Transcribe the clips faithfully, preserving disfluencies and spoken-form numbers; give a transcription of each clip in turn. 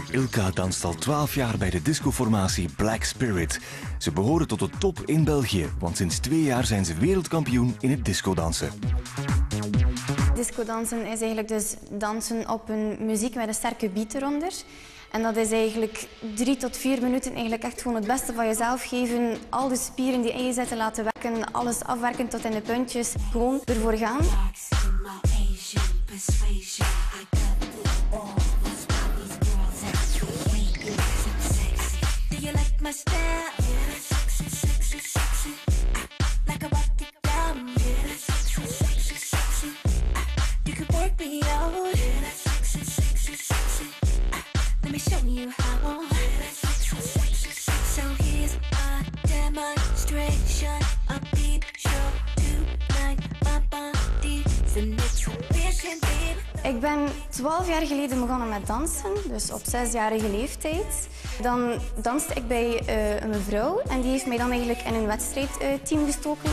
Ilka danst al twaalf jaar bij de discoformatie Black Spirit. Ze behoren tot de top in België, want sinds twee jaar zijn ze wereldkampioen in het discodansen. Discodansen is eigenlijk dus dansen op een muziek met een sterke beat eronder. En dat is eigenlijk drie tot vier minuten eigenlijk echt gewoon het beste van jezelf geven. Al de spieren die in je zitten laten werken, alles afwerken tot in de puntjes. Gewoon ervoor gaan. Ik ben twaalf jaar geleden begonnen met dansen, dus op zesjarige leeftijd. Dan danste ik bij uh, een mevrouw en die heeft mij dan eigenlijk in een wedstrijdteam uh, gestoken.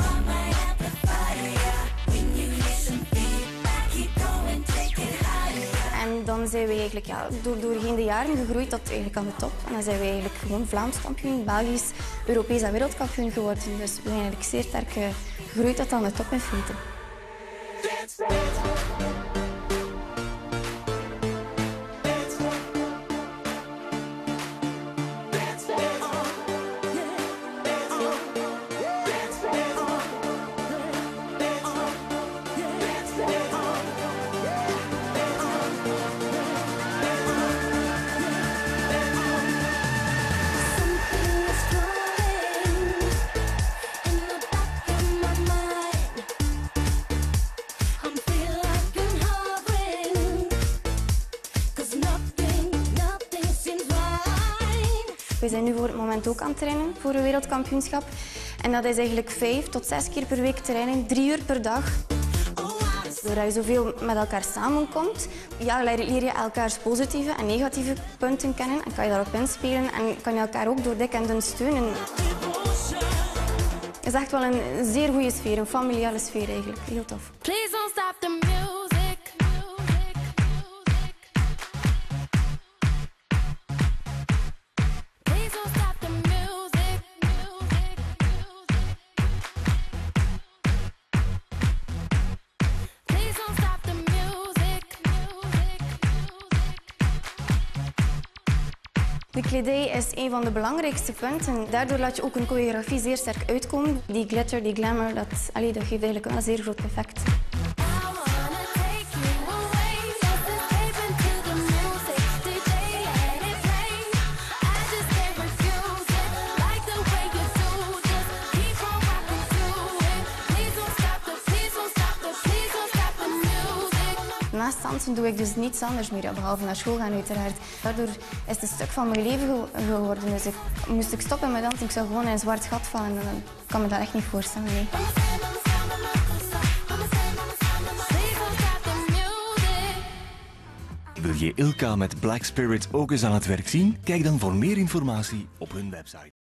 En dan zijn we eigenlijk ja, door, doorheen de jaren gegroeid tot eigenlijk aan de top. En dan zijn we eigenlijk gewoon Vlaams kampioen, Belgisch, Europees en wereldkampioen geworden. Dus we zijn eigenlijk zeer sterk uh, gegroeid tot aan de top in feite. We zijn nu voor het moment ook aan het trainen voor een wereldkampioenschap. En dat is eigenlijk vijf tot zes keer per week trainen, drie uur per dag. Doordat je zoveel met elkaar samenkomt, ja, leer je elkaars positieve en negatieve punten kennen en kan je daarop inspelen en kan je elkaar ook door dik en dun steunen. Het is echt wel een zeer goede sfeer, een familiale sfeer eigenlijk. Heel tof. Please don't stop the music. De kledij is een van de belangrijkste punten. Daardoor laat je ook een choreografie zeer sterk uitkomen. Die glitter, die glamour, dat, allee, dat geeft eigenlijk een zeer groot effect. Naast dansen doe ik dus niets anders meer, behalve naar school gaan uiteraard. Daardoor is het een stuk van mijn leven geworden. Dus ik moest ik stoppen met dansen, ik zou gewoon in een zwart gat vallen. En dan kan me dat echt niet voorstellen. Nee. Wil je Ilka met Black Spirit ook eens aan het werk zien? Kijk dan voor meer informatie op hun website.